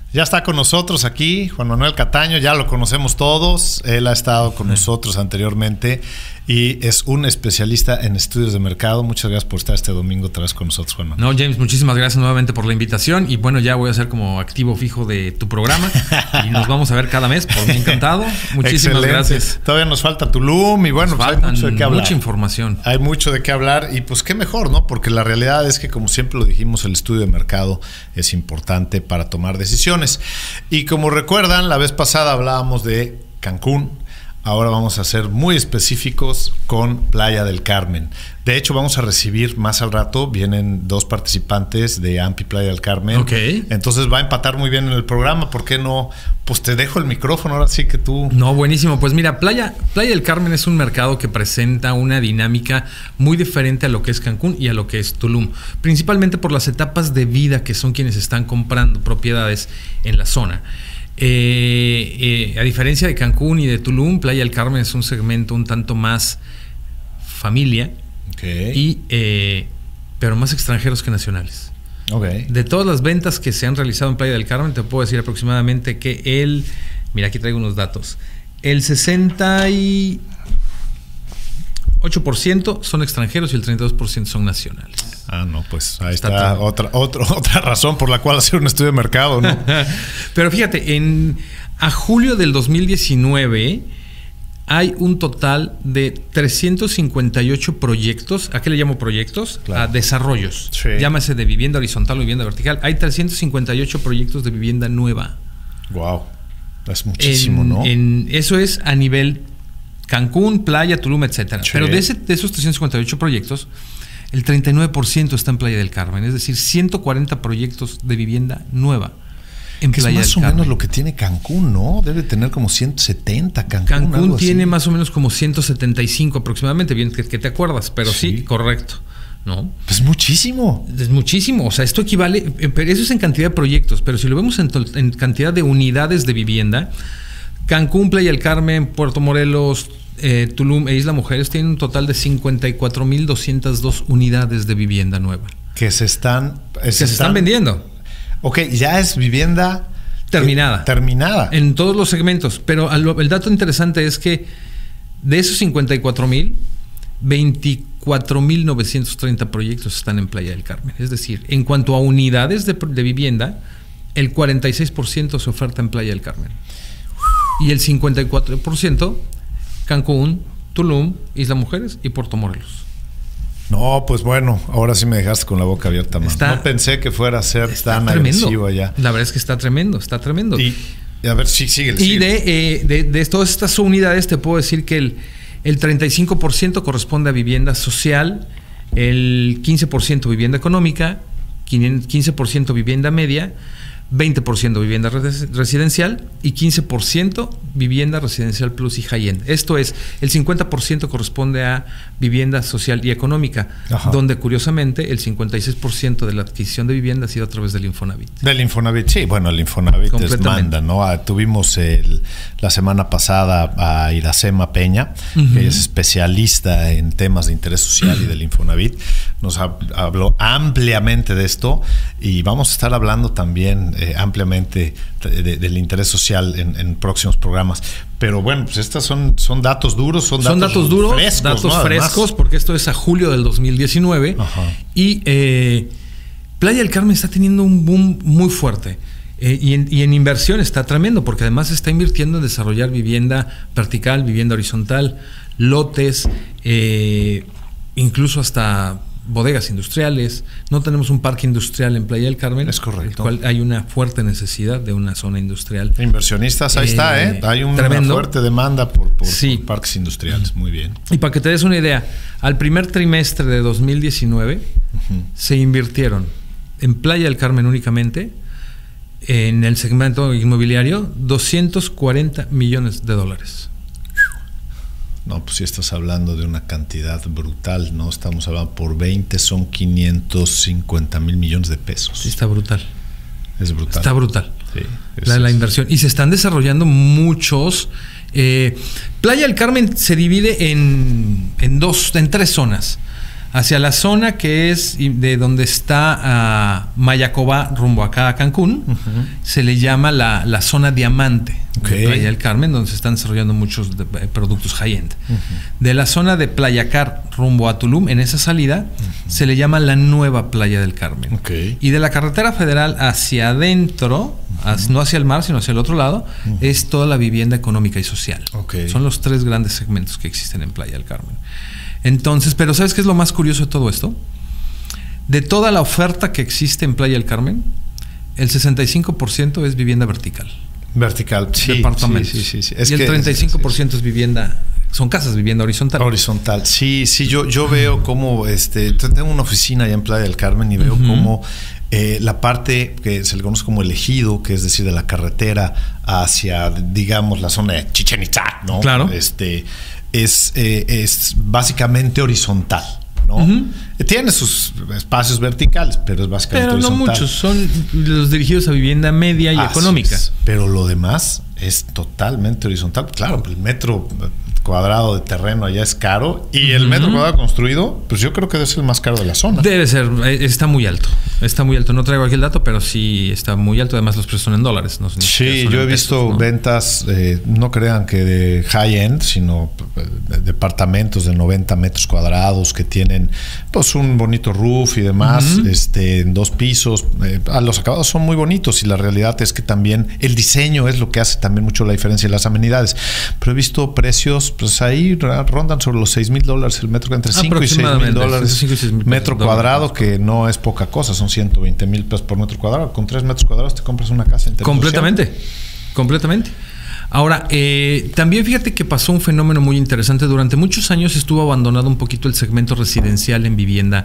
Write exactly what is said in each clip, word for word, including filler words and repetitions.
Ya está con nosotros aquí Juan Manuel Cataño, ya lo conocemos todos, él ha estado con nosotros anteriormente y es un especialista en estudios de mercado. Muchas gracias por estar este domingo otra vez con nosotros, Juan Manuel. No, James, muchísimas gracias nuevamente por la invitación y bueno, ya voy a ser como activo fijo de tu programa y nos vamos a ver cada mes, por mí encantado. Muchísimas Excelente. Gracias. Todavía nos falta Tulum y bueno, pues hay mucho de qué hablar. Mucha información. Hay mucho de qué hablar y pues qué mejor, ¿no? Porque la realidad es que, como siempre lo dijimos, el estudio de mercado es importante para tomar decisiones. Y como recuerdan, la vez pasada hablábamos de Cancún. Ahora vamos a ser muy específicos con Playa del Carmen. De hecho, vamos a recibir más al rato, vienen dos participantes de AMPI Playa del Carmen. Ok. Entonces va a empatar muy bien en el programa. ¿Por qué no? Pues te dejo el micrófono, ahora sí que tú... No, buenísimo. Pues mira, Playa, Playa del Carmen es un mercado que presenta una dinámica muy diferente a lo que es Cancún y a lo que es Tulum. Principalmente por las etapas de vida que son quienes están comprando propiedades en la zona. Eh, eh, a diferencia de Cancún y de Tulum, Playa del Carmen es un segmento un tanto más familia, okay. y, eh, pero más extranjeros que nacionales. Okay. De todas las ventas que se han realizado en Playa del Carmen, te puedo decir aproximadamente que el, mira, aquí traigo unos datos, el sesenta y ocho por ciento son extranjeros y el treinta y dos por ciento son nacionales. Ah, no, pues ahí está, está otra, otra, otra razón por la cual hacer un estudio de mercado, ¿no? Pero fíjate, en, a julio del dos mil diecinueve hay un total de trescientos cincuenta y ocho proyectos. ¿A qué le llamo proyectos? Claro. A desarrollos. Sí. Llámese de vivienda horizontal o vivienda vertical. Hay trescientos cincuenta y ocho proyectos de vivienda nueva. Wow, es muchísimo, en, ¿no? En, eso es a nivel Cancún, Playa, Tulum, etcétera. Sí. Pero de, ese, de esos trescientos cincuenta y ocho proyectos, el treinta y nueve por ciento está en Playa del Carmen, es decir, ciento cuarenta proyectos de vivienda nueva en que Playa del Carmen. Es más o menos lo que tiene Cancún, ¿no? Debe tener como ciento setenta Cancún. Cancún tiene más o menos como ciento setenta y cinco aproximadamente, bien que, que te acuerdas, pero sí, sí correcto. ¿No? Es muchísimo. Es muchísimo. O sea, esto equivale, eso es en cantidad de proyectos, pero si lo vemos en, en cantidad de unidades de vivienda, Cancún, Playa del Carmen, Puerto Morelos, Eh, Tulum e Isla Mujeres tienen un total de cincuenta y cuatro mil doscientas dos unidades de vivienda nueva. Que se están... Que se están, están vendiendo. Ok, ya es vivienda... Terminada. Eh, terminada. En todos los segmentos. Pero el dato interesante es que de esos cincuenta y cuatro mil, veinticuatro mil novecientos treinta proyectos están en Playa del Carmen. Es decir, en cuanto a unidades de, de vivienda, el cuarenta y seis por ciento se oferta en Playa del Carmen. Y el cincuenta y cuatro por ciento... Cancún, Tulum, Isla Mujeres y Puerto Morelos. No, pues bueno, ahora sí me dejaste con la boca abierta, man. Está, no pensé que fuera a ser tan tremendo. agresivo allá. La verdad es que está tremendo, está tremendo. Y, y a ver, sí, sigue. Y de, eh, de, de todas estas unidades te puedo decir que el, el treinta y cinco por ciento corresponde a vivienda social, el quince por ciento vivienda económica, quince por ciento vivienda media, veinte por ciento vivienda residencial y quince por ciento vivienda residencial plus y high-end. Esto es, el cincuenta por ciento corresponde a vivienda social y económica, Ajá. donde curiosamente el cincuenta y seis por ciento de la adquisición de vivienda ha sido a través del Infonavit. Del Infonavit, sí, bueno, el Infonavit es manda, ¿no? Ah, tuvimos el, la semana pasada a Iracema Peña, uh-huh. que es especialista en temas de interés social uh-huh. y del Infonavit. Nos ha, habló ampliamente de esto y vamos a estar hablando también eh, ampliamente de, de, del interés social en, en próximos programas. Pero bueno, pues estos son, son datos duros, son, son datos, datos duros, frescos, datos ¿no? frescos, Además, porque esto es a julio del dos mil diecinueve. Ajá. Y eh, Playa del Carmen está teniendo un boom muy fuerte. Eh, y, en, y en inversión está tremendo, porque además se está invirtiendo en desarrollar vivienda vertical, vivienda horizontal, lotes, eh, incluso hasta bodegas industriales. No tenemos un parque industrial en Playa del Carmen. Es correcto. El cual hay una fuerte necesidad de una zona industrial. Inversionistas, ahí eh, está, ¿eh? Hay una tremendo. fuerte demanda por, por, sí. por parques industriales. Muy bien. Y para que te des una idea, al primer trimestre de dos mil diecinueve uh-huh. se invirtieron en Playa del Carmen únicamente, en el segmento inmobiliario, doscientos cuarenta millones de dólares. No, pues si estás hablando de una cantidad brutal, ¿no? Estamos hablando por veinte, son quinientos cincuenta mil millones de pesos. Sí, está brutal. Es brutal. Está brutal. Sí, la, la inversión. Y se están desarrollando muchos. Eh, Playa del Carmen se divide en, en dos, en tres zonas. Hacia la zona que es de donde está uh, Mayacobá rumbo acá a Cancún, uh-huh. se le llama la, la zona diamante okay. de Playa del Carmen, donde se están desarrollando muchos de, de, productos high-end. Uh-huh. De la zona de Playacar rumbo a Tulum, en esa salida, uh-huh. se le llama la nueva Playa del Carmen. Okay. Y de la carretera federal hacia adentro, uh-huh. hacia, no hacia el mar, sino hacia el otro lado, uh-huh. es toda la vivienda económica y social. Okay. Son los tres grandes segmentos que existen en Playa del Carmen. Entonces, pero ¿sabes qué es lo más curioso de todo esto? De toda la oferta que existe en Playa del Carmen, el sesenta y cinco por ciento es vivienda vertical. Vertical, sí. Departamentos. Sí, sí, sí, sí. Es y el que, treinta y cinco por ciento sí. es vivienda, son casas, vivienda horizontal. Horizontal, sí, sí. Yo, yo veo cómo, este, tengo una oficina allá en Playa del Carmen y veo uh-huh. cómo eh, la parte que se le conoce como el ejido, que es decir, de la carretera hacia, digamos, la zona de Chichén Itzá, ¿no? Claro. Este... Es, eh, es básicamente horizontal, ¿no? Uh-huh. Tiene sus espacios verticales, pero es básicamente pero horizontal. Pero no muchos, son los dirigidos a vivienda media y Así económica. Es. Pero lo demás es totalmente horizontal. Claro, el metro cuadrado de terreno allá es caro y uh-huh. el metro cuadrado construido, pues yo creo que debe ser el más caro de la zona. Debe ser, está muy alto. Está muy alto. No traigo aquí el dato, pero sí está muy alto. Además, los precios son en dólares. No sí, yo he visto pesos, ¿no? ventas, eh, no crean que de high-end, sino de departamentos de noventa metros cuadrados que tienen pues un bonito roof y demás, uh-huh. este, en dos pisos. Eh, los acabados son muy bonitos y la realidad es que también el diseño es lo que hace también mucho la diferencia en las amenidades. Pero he visto precios, pues ahí rondan sobre los seis mil dólares el metro, entre cinco y seis mil dólares metro cuadrado, que no es poca cosa, son ciento veinte mil pesos por metro cuadrado. Con tres metros cuadrados te compras una casa entera. Completamente, completamente. Ahora, eh, también fíjate que pasó un fenómeno muy interesante. Durante muchos años estuvo abandonado un poquito el segmento residencial en vivienda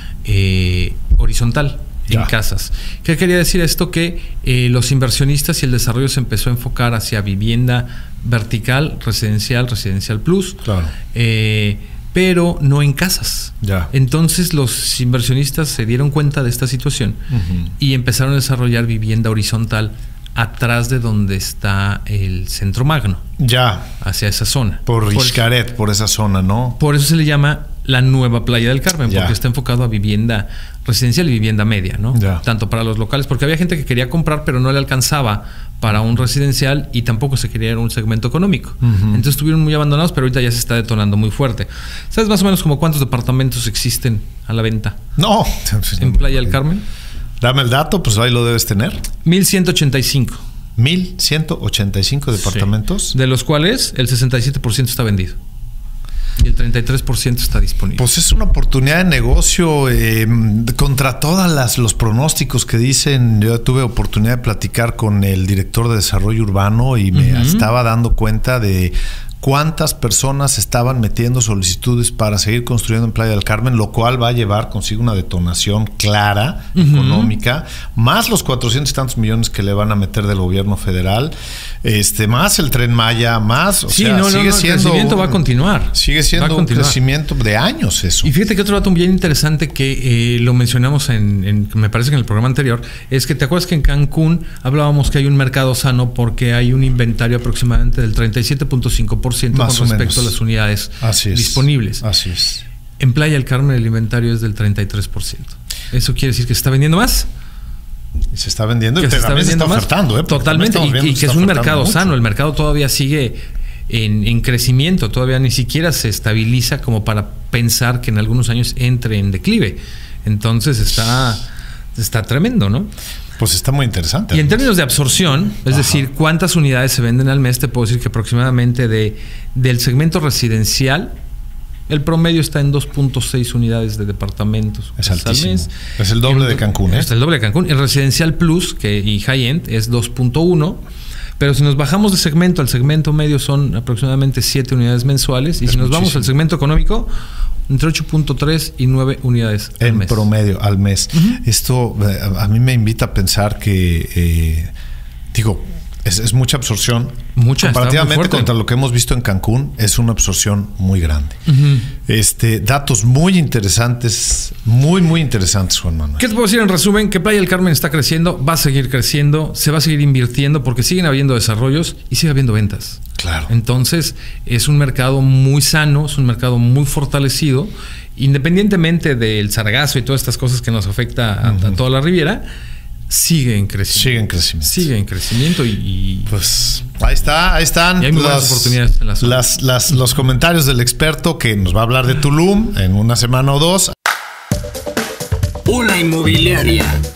eh, horizontal, ya. en casas. ¿Qué quería decir esto? Que eh, los inversionistas y el desarrollo se empezó a enfocar hacia vivienda vertical, residencial, residencial plus. Claro. Eh, pero no en casas. Ya. Entonces los inversionistas se dieron cuenta de esta situación uh-huh. y empezaron a desarrollar vivienda horizontal atrás de donde está el Centro Magno. Ya. Hacia esa zona. Por Xcaret, por, por esa zona, ¿no? Por eso se le llama la nueva Playa del Carmen, ya. porque está enfocado a vivienda residencial y vivienda media, ¿no? Ya. Tanto para los locales, porque había gente que quería comprar, pero no le alcanzaba para un residencial y tampoco se quería un segmento económico. Uh-huh. Entonces estuvieron muy abandonados, pero ahorita ya se está detonando muy fuerte. ¿Sabes más o menos como cuántos departamentos existen a la venta? No. ¿En Playa del Carmen? Dame el dato, pues ahí lo debes tener. mil ciento ochenta y cinco. mil ciento ochenta y cinco departamentos. Sí. De los cuales el sesenta y siete por ciento está vendido. Y el treinta y tres por ciento está disponible. Pues es una oportunidad de negocio eh, contra todas las los pronósticos que dicen. Yo tuve oportunidad de platicar con el director de desarrollo urbano y me uh-huh. estaba dando cuenta de cuántas personas estaban metiendo solicitudes para seguir construyendo en Playa del Carmen, lo cual va a llevar consigo una detonación clara, uh-huh. económica, más los cuatrocientos y tantos millones que le van a meter del gobierno federal, este, más el Tren Maya, más, o sí, sea, no, sigue no, no, siendo... el crecimiento va a continuar. Sigue siendo un crecimiento de años eso. Y fíjate que otro dato bien interesante que eh, lo mencionamos en, en, me parece que en el programa anterior, es que te acuerdas que en Cancún hablábamos que hay un mercado sano porque hay un inventario aproximadamente del treinta y siete punto cinco por ciento más con respecto menos. a las unidades Así es. disponibles. Así es. En Playa del Carmen el inventario es del treinta y tres por ciento. ¿Eso quiere decir que se está vendiendo más? Y se está vendiendo que y se está, vendiendo está ofertando, ¿eh? Totalmente. Y, y que es un mercado mucho. sano. El mercado todavía sigue en, en crecimiento. Todavía ni siquiera se estabiliza como para pensar que en algunos años entre en declive. Entonces está, está tremendo, ¿no? Pues está muy interesante. Y en términos de absorción, es Ajá. decir, cuántas unidades se venden al mes, te puedo decir que aproximadamente de, del segmento residencial, el promedio está en dos punto seis unidades de departamentos. Es altísimo. Al mes. Es el doble en, de Cancún, ¿eh? Es el doble de Cancún. El residencial plus que, y high-end es dos punto uno. Pero si nos bajamos de segmento al segmento medio son aproximadamente siete unidades mensuales. Y es si nos muchísimo. vamos al segmento económico, entre ocho punto tres y nueve unidades al en mes. promedio al mes. Uh-huh. Esto eh, a mí me invita a pensar que, eh, digo, es, es mucha absorción. Mucha, comparativamente contra lo que hemos visto en Cancún, es una absorción muy grande. Uh-huh. Este, datos muy interesantes, muy, muy interesantes, Juan Manuel. ¿Qué te puedo decir en resumen? Que Playa del Carmen está creciendo, va a seguir creciendo, se va a seguir invirtiendo porque siguen habiendo desarrollos y sigue habiendo ventas. Claro. Claro. Entonces, es un mercado muy sano, es un mercado muy fortalecido, independientemente del sargazo y todas estas cosas que nos afecta a, uh-huh. a toda la Riviera. Sigue en crecimiento. Sigue en crecimiento. Sigue en crecimiento y, y pues ahí está, ahí están hay las oportunidades en la zona. Las, las, los comentarios del experto que nos va a hablar de Tulum en una semana o dos. Una inmobiliaria.